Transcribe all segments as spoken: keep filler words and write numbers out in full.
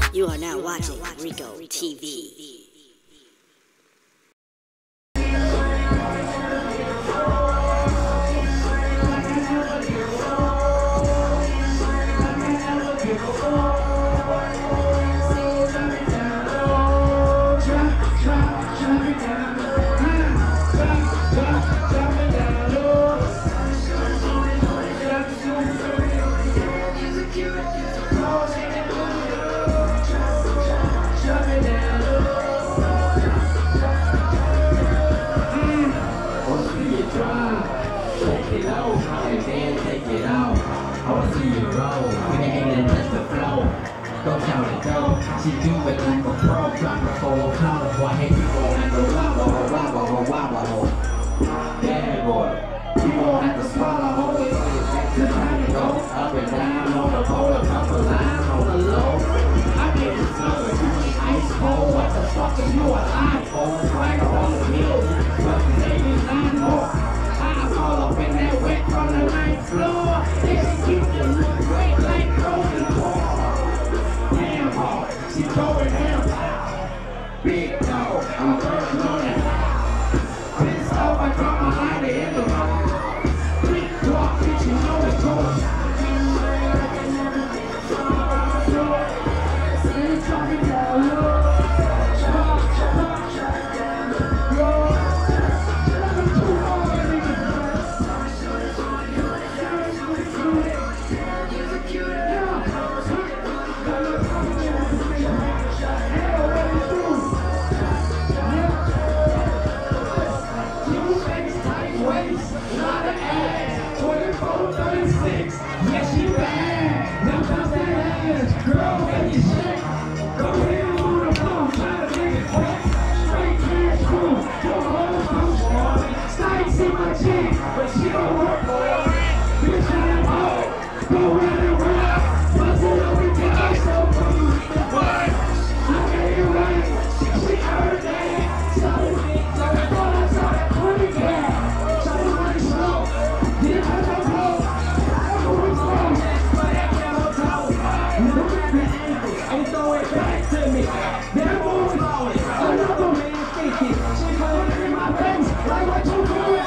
You are now watching Rico T V. She do it like a pro, drop a full collar, boy, hey, you gon' have to wobble, wobble, wobble, yeah, boy, you gon' have to swallow, hold it, just how to go, up and down, on the pole, a couple lines on the low, I get it slow, you ain't ice cold, what the fuck is you alive for, swagger on the hill, but the baby's nine more, I fall up in that wet from the ninth floor, they should keep the look great like Golden Ball. She going ham, big dog, I'm burning on it. Pissed off, I drop my lighter in the road. Big walk, bitch, you know it's going. But she don't work for it. Bitch, I am hard. Go round and round. Bust it up and get us so cool. What? I can't get right. She heard that. So, so I thought I saw that pretty bad. So I went slow. Did I go slow? I go with slow. But that camel toe. You look at the ankle and throw it back to me. That boy blowing. Another man thinking. She coming in my face. Like what you doing?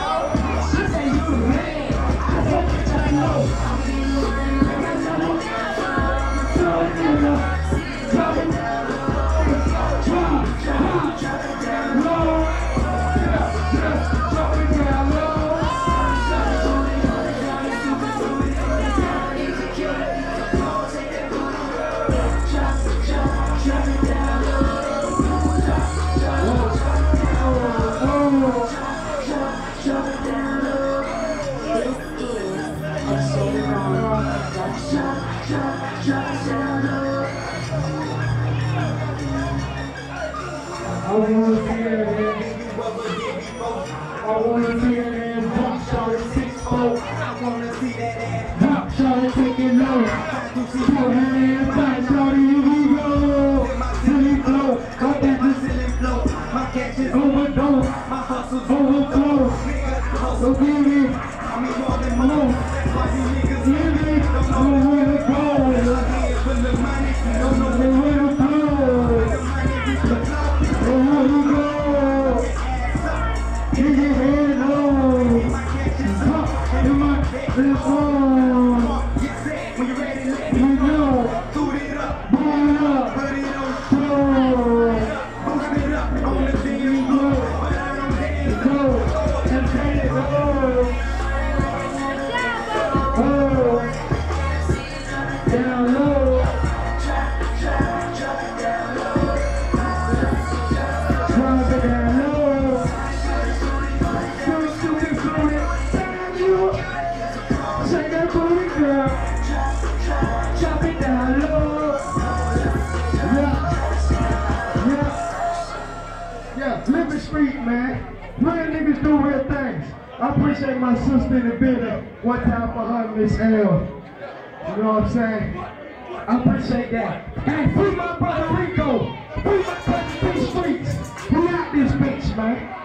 I wanna see her there. I wanna see her there. Drop shot at six four. I wanna see that ass. Drop shot at taking low. Put her in tight, shorty, here we go. Silly flow, got that the silly flow. My catch is overdose, my hustle's overflow. So give me, I mean more than more. That's why you niggas hear me. Don't know where to go. I'm here for the money, don't know where to go. Here we go. Keep your head low. Come in my phone. When you're ready, let me know. Boot it up, boot it up, put it on floor. Boot it up on the thing you go, but I don't dance. Go and turn it go. Oh, down low. Living street, man. Real niggas do real things. I appreciate my sister in the building. One time for her, Miss L. You know what I'm saying? I appreciate that. Hey, free my brother Rico. Free my cousin, free streets. We out this bitch, man.